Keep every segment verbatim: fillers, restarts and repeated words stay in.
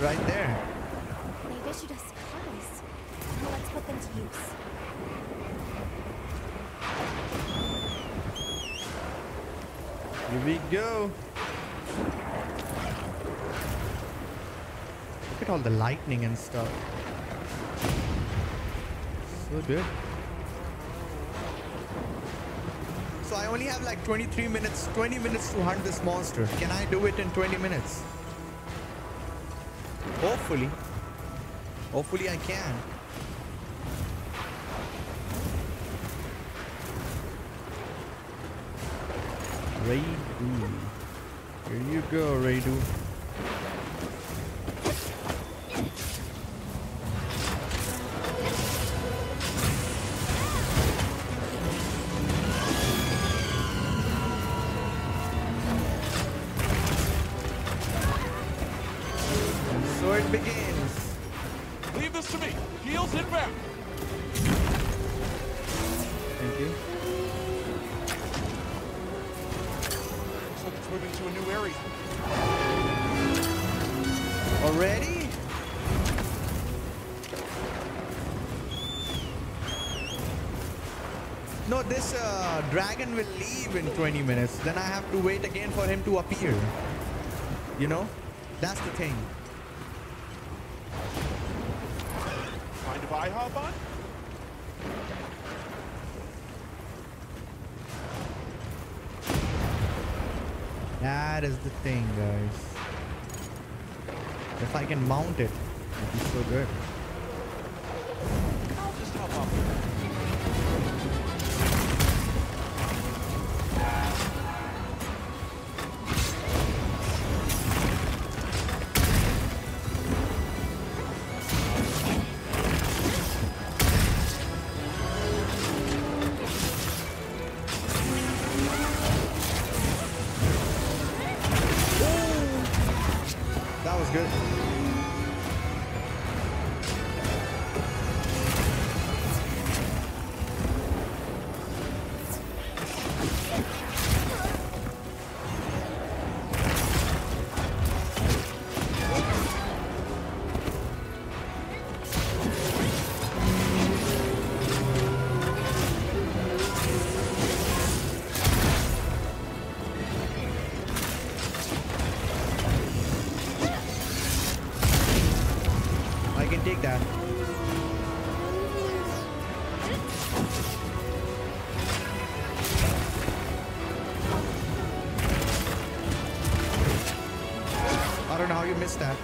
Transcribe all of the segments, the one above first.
right there. They've issued us supplies. Now let's put them to use. Here we go. Look at all the lightning and stuff. So good. So I only have like twenty-three minutes, twenty minutes to hunt this monster. Can I do it in twenty minutes? Hopefully. Hopefully I can. Raidu. Here you go, Raidu. So it begins. Leave this to me. Heels inbound. Thank you. Looks like it's moving to a new area. Already? No, this uh, dragon will leave in twenty minutes. Then I have to wait again for him to appear. You know? That's the thing. Mind if I hop on? That is the thing, guys. If I can mount it, it'd be so good. I'll just hop up. That was good. I can take that. I don't know how you missed that.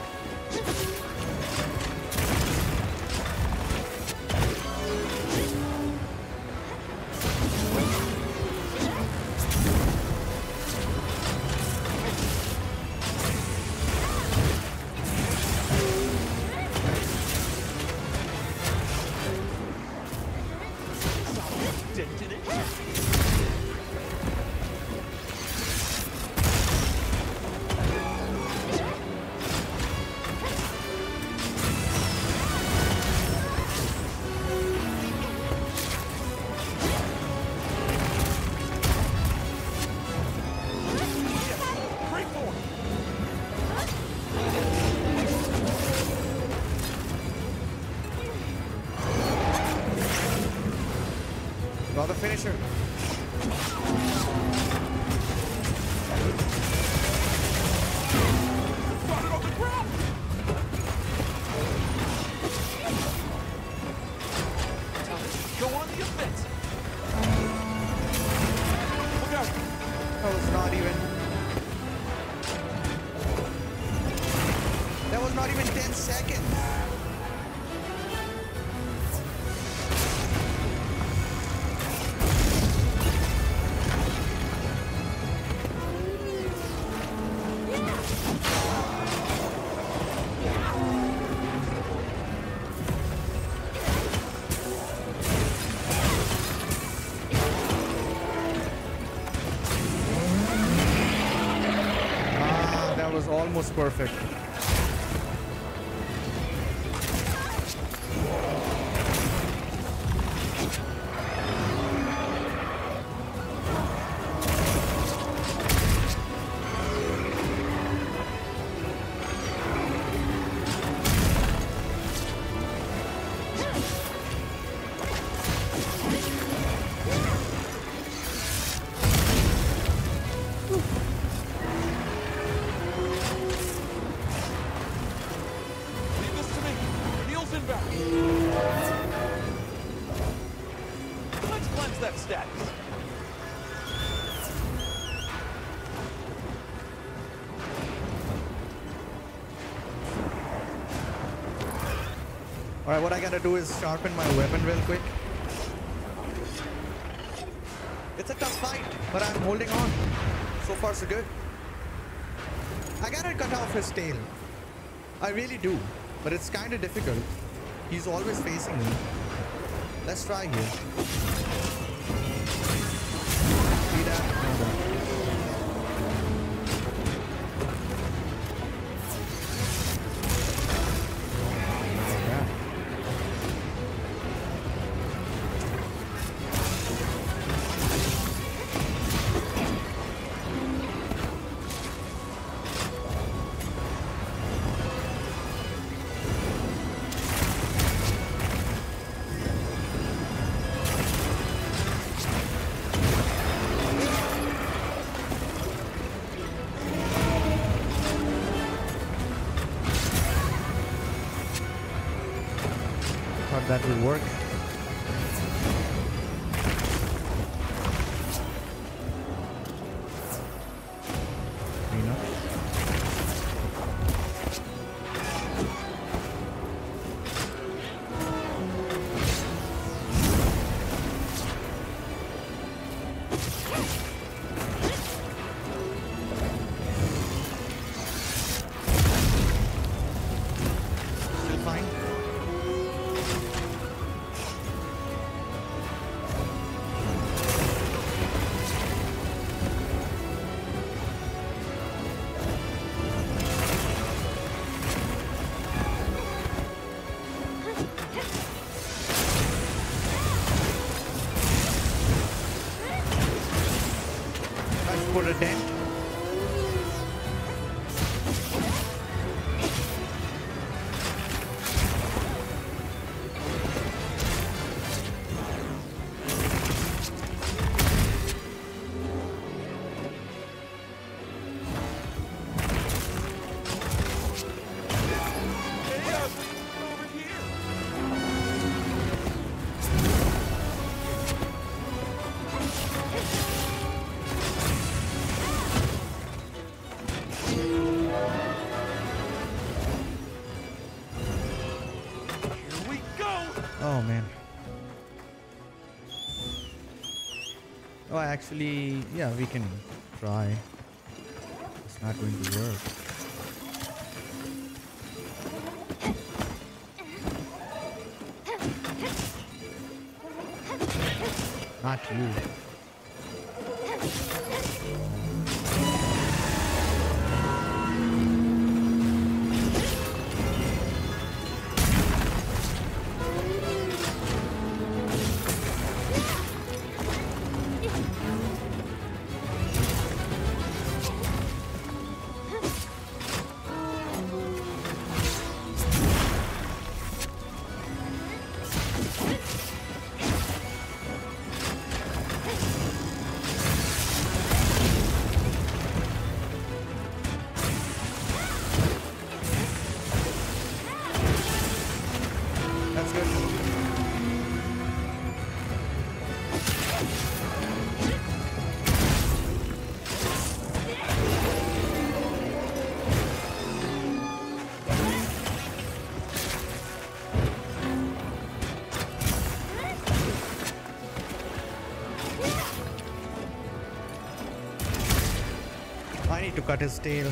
Dented it. Great form. Got the finisher. Got it on the ground. Thomas, go on the offense. Look out. That was not even. That was not even ten seconds. Ah, that was almost perfect. Alright, what I gotta do is sharpen my weapon real quick. It's a tough fight, but I'm holding on. So far, so good. I gotta cut off his tail. I really do, but it's kind of difficult. He's always facing me. Let's try here. See that? No, no. That will work. You know? Still fine. Put a dent. Oh man. Oh, actually, yeah, we can try. It's not going to work. Not you. That's good. I need to cut his tail.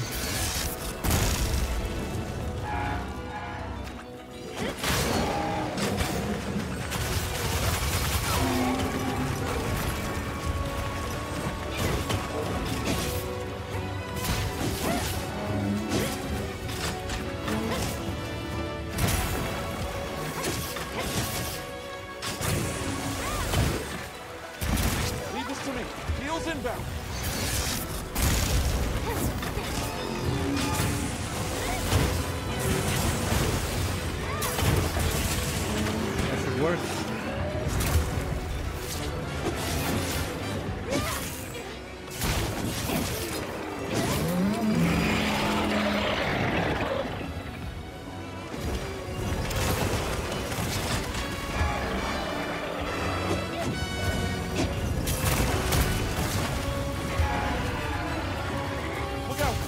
Leave this to me. Heels inbound. That should work. Look out.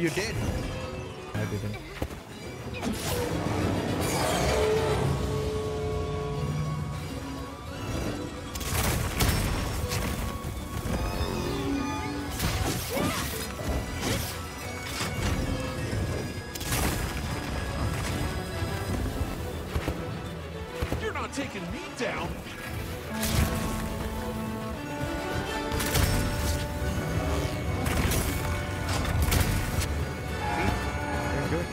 you did. I didn't. You're not taking me down. Very good.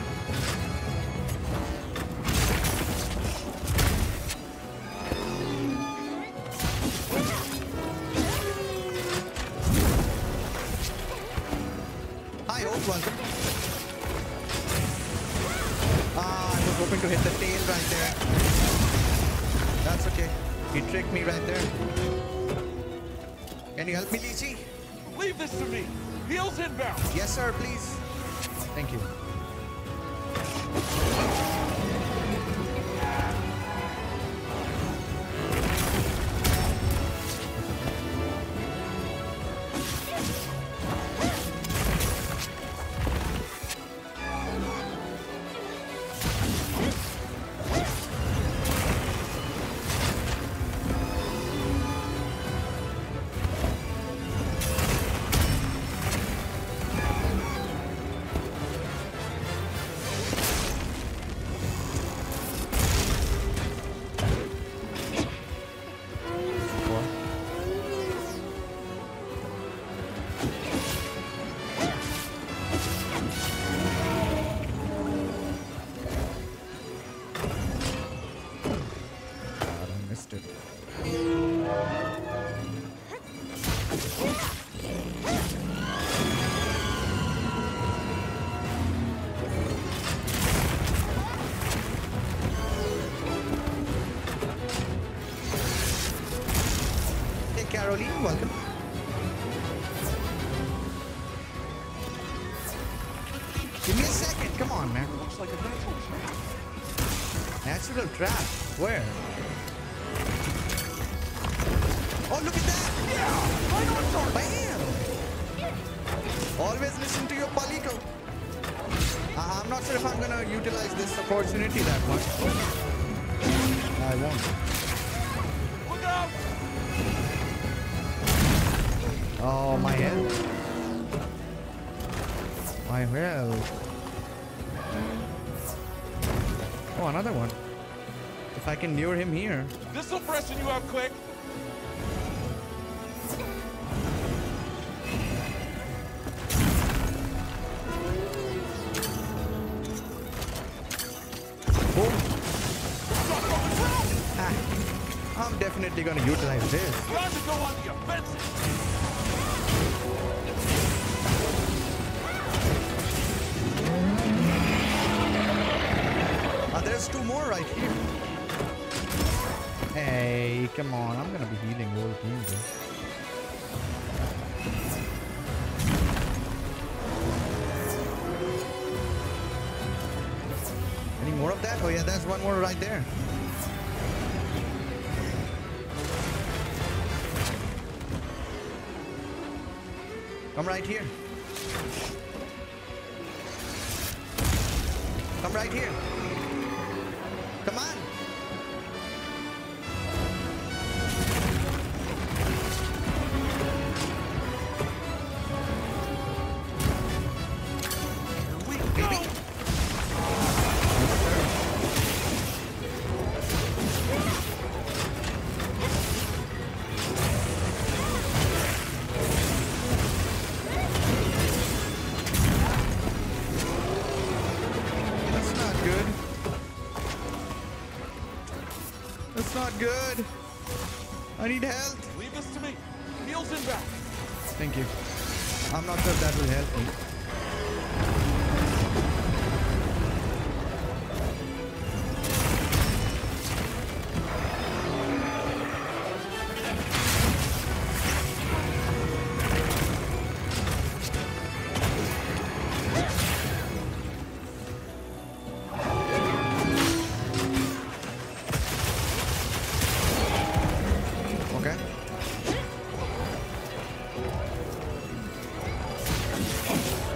Hi, old welcome. Ah, I was hoping to hit the tail right there. That's okay. He tricked me right there. Can you help me, Lychee? Leave this to me. Heels inbound. Yes, sir, please. Thank you. God, I missed it. Hey, Caroline, welcome. Give me a second. Come on, man. Looks like a natural trap. Natural trap. Where? Oh, look at that! Yeah, right on target. Bam! Always listen to your Palico. Uh, I'm not sure if I'm gonna utilize this opportunity that much. I won't. Look out! Oh, my health. My health. Oh, another one. If I can lure him here. This'll freshen you up quick. Boom. Ah, I'm definitely gonna utilize this. Time to go on the offensive. Ah, there's two more right here. Hey, come on. I'm gonna be healing all things. Any more of that? Oh yeah, there's one more right there. Come right here. Come right here. Come on. Here we Baby. go. That's not good. That's not good. I need help. Leave this to me. Heels inbound. Thank you. I'm not sure if that will help me. Okay.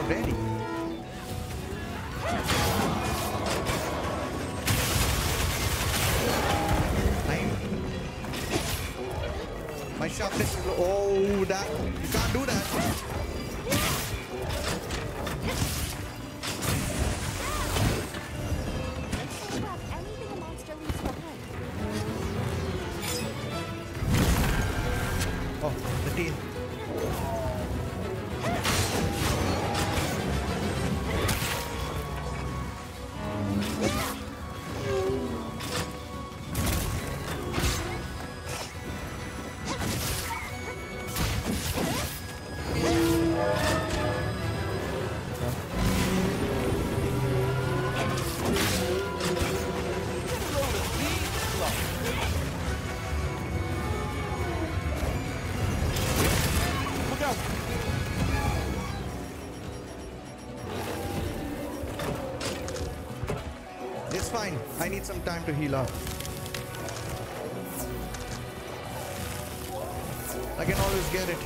already. I'm... My sharpness is low. Oh, that... You can't do that. Anything a monster leaves behind. Oh, the tail. Look out! It's fine. I need some time to heal up. I can always get it.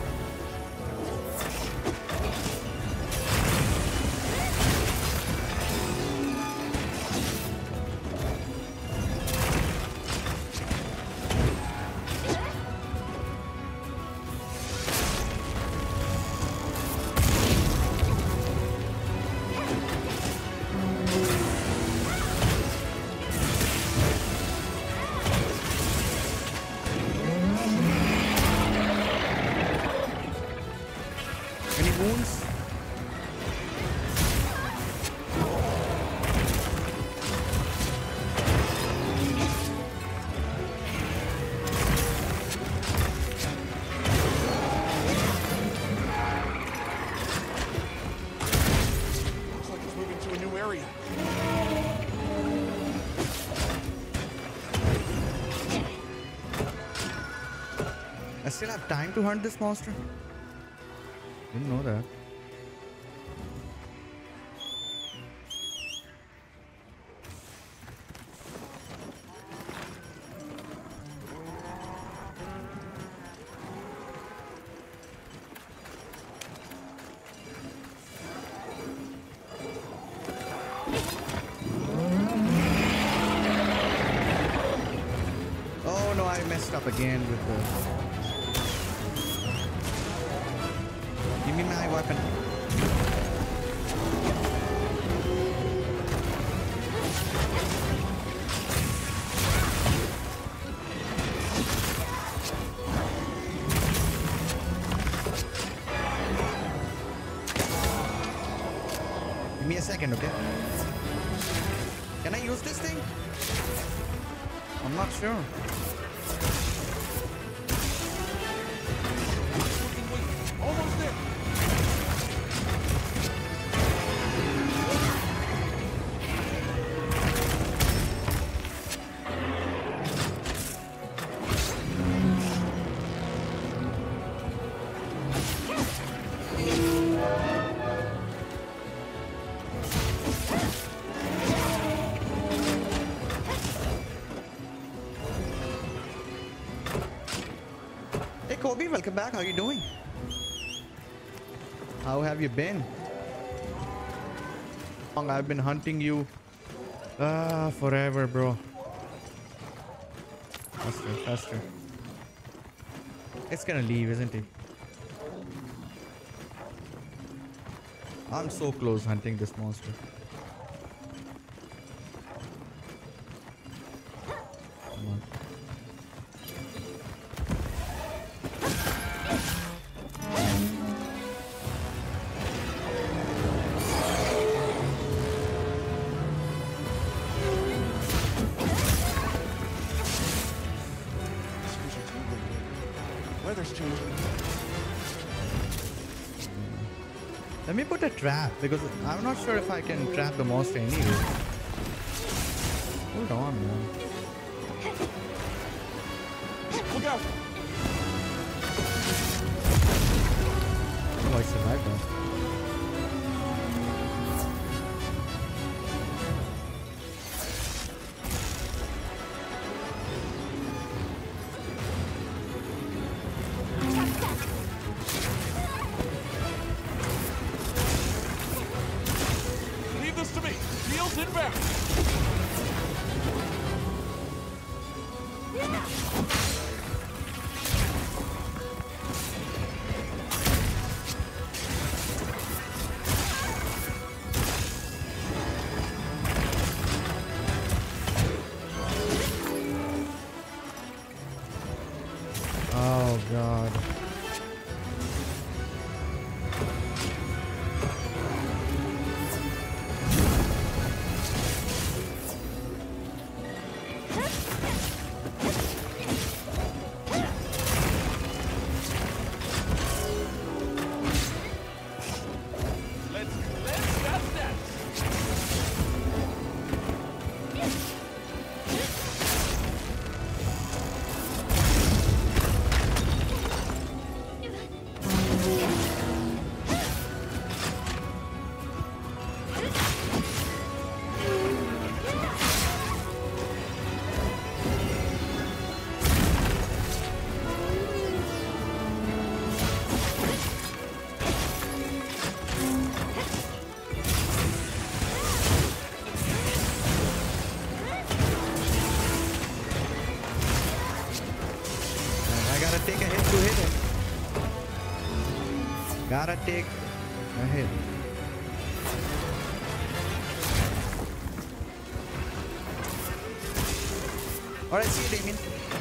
Any wounds? Looks like it's moving to a new area. I still have time to hunt this monster? Didn't know that. Oh no, I messed up again with the... Give me my weapon. Give me a second, okay? Can I use this thing? I'm not sure. Looking weak. Almost there. Hey Kobe, welcome back. How you doing? How have you been? Long I've been hunting you. Ah, forever, bro. Faster, faster. It's gonna leave, isn't it? I'm so close hunting this monster. Come on. Seems it's moving. Weather's changing. Let me put a trap because I'm not sure if I can trap the monster anyway. Hold on, man. Look out! Oh, I survived that. Oh god. Let's let's just that. I gotta take a hit to hit him. Gotta take a hit. Alright, see you, Damien.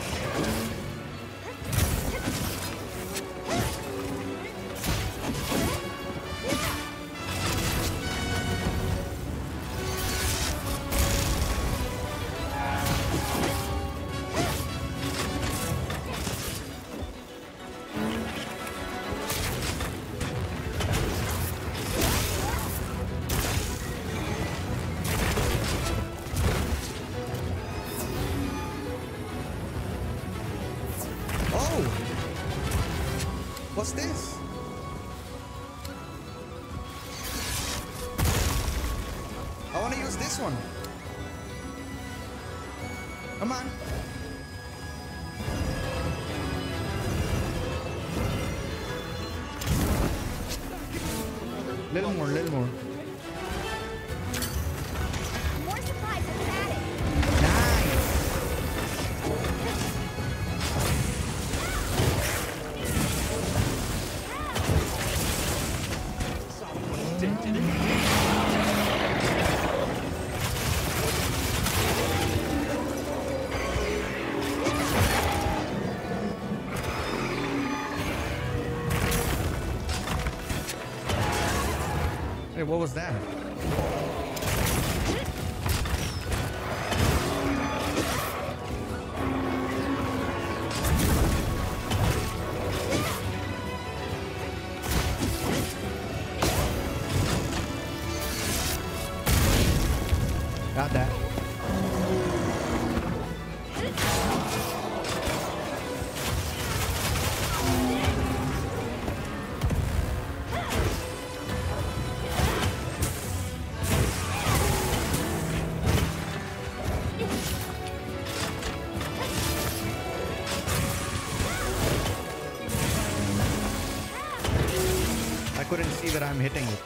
Oh! What's this? I want to use this one. Come on. Little more, little more. More supplies have been added. Nice. Dented it. Hey, what was that? Got that. I couldn't see that I'm hitting it.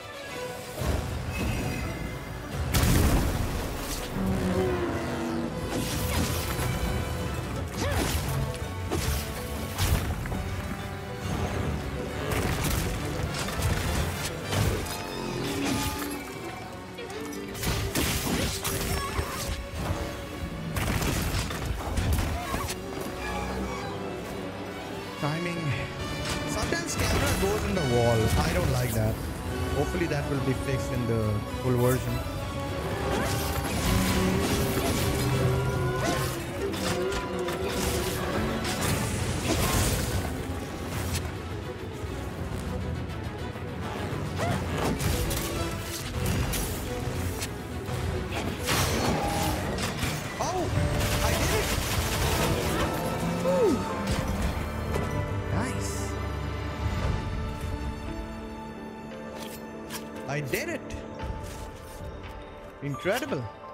Timing. Sometimes camera goes in the wall. I don't like that. Hopefully that will be fixed in the full version. Oh! I did it! Woo! Nice. I did it. Incredible.